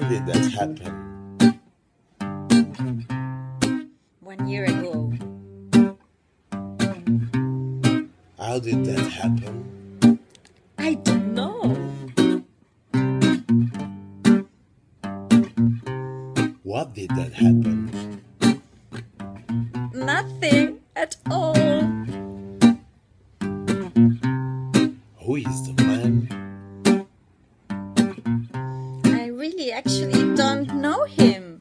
did that happen? 1 year ago. How did that happen? I don't know. What did that happen? Nothing at all. Who is the man? I really actually don't know him.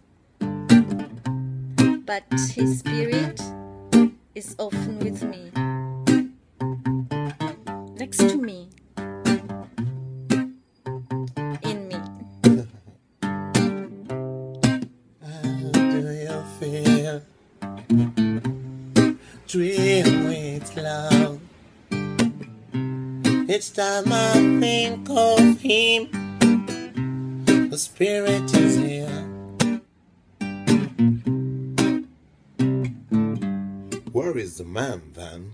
But his spirit is often with me. Next to me. In me. How do you feel? Dream with love. Each time I think of him, the spirit is here. Where is the man then?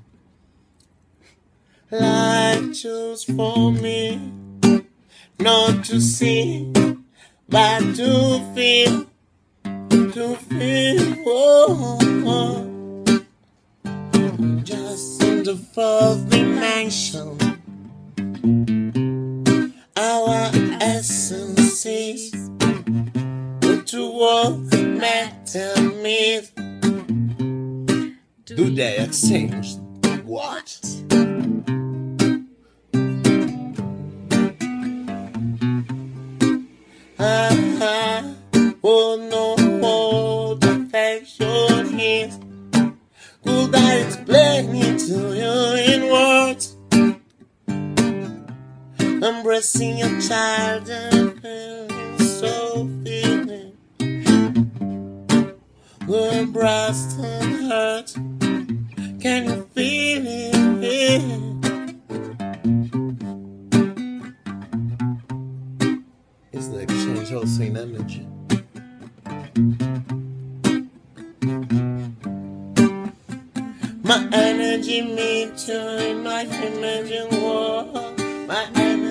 Life chose for me, not to see, but to feel, oh. Just in the fourth dimension, our essences, the two worlds matter myth. Do they exchange? What? Oh no, what affection is. Could I explain it to you in words? Embracing your child and feeling so feeling. Good breast and hurt. Can you feel it? Is the exchange also in energy? My energy meets you in my imagine world. My energy